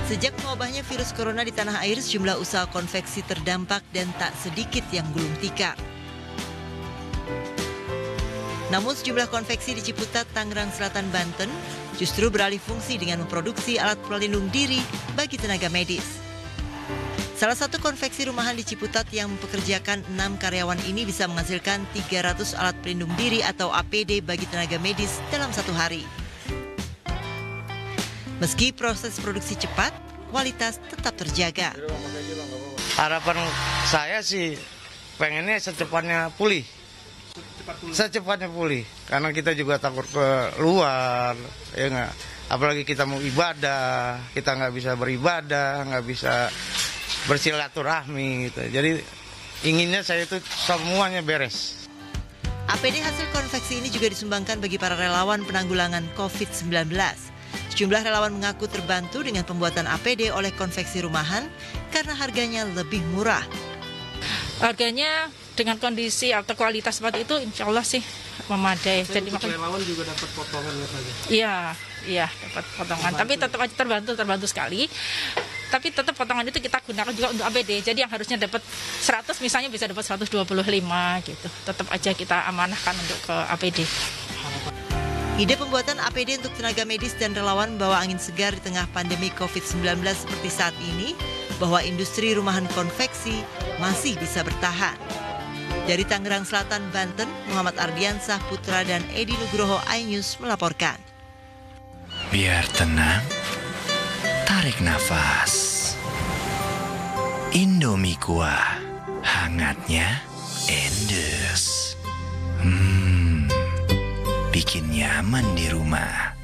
Sejak mewabahnya virus corona di tanah air, sejumlah usaha konveksi terdampak dan tak sedikit yang gulung tikar. Namun sejumlah konveksi di Ciputat, Tangerang Selatan, Banten justru beralih fungsi dengan memproduksi alat pelindung diri bagi tenaga medis. Salah satu konveksi rumahan di Ciputat yang mempekerjakan 6 karyawan ini bisa menghasilkan 300 alat pelindung diri atau APD bagi tenaga medis dalam satu hari. Meski proses produksi cepat, kualitas tetap terjaga. Harapan saya sih pengennya secepatnya pulih. Secepatnya pulih, karena kita juga takut keluar, ya nggak. Apalagi kita mau ibadah, kita nggak bisa beribadah, nggak bisa bersilaturahmi gitu. Jadi inginnya saya itu semuanya beres. APD hasil konveksi ini juga disumbangkan bagi para relawan penanggulangan COVID-19. Sejumlah relawan mengaku terbantu dengan pembuatan APD oleh konveksi rumahan karena harganya lebih murah. Harganya dengan kondisi atau kualitas seperti itu insya Allah sih memadai. Jadi relawan juga dapat potongan katanya? Iya dapat potongan. Tapi tetap aja terbantu sekali. Tapi tetap potongan itu kita gunakan juga untuk APD. Jadi yang harusnya dapat 100 misalnya bisa dapat 125 gitu. Tetap aja kita amanahkan untuk ke APD. Ide pembuatan APD untuk tenaga medis dan relawan membawa angin segar di tengah pandemi COVID-19 seperti saat ini, bahwa industri rumahan konveksi masih bisa bertahan. Dari Tangerang Selatan, Banten, Muhammad Ardiansah Putra dan Edi Nugroho, iNews melaporkan. Biar tenang, tarik nafas. Indomie kuah, hangatnya endes. Bikin nyaman di rumah.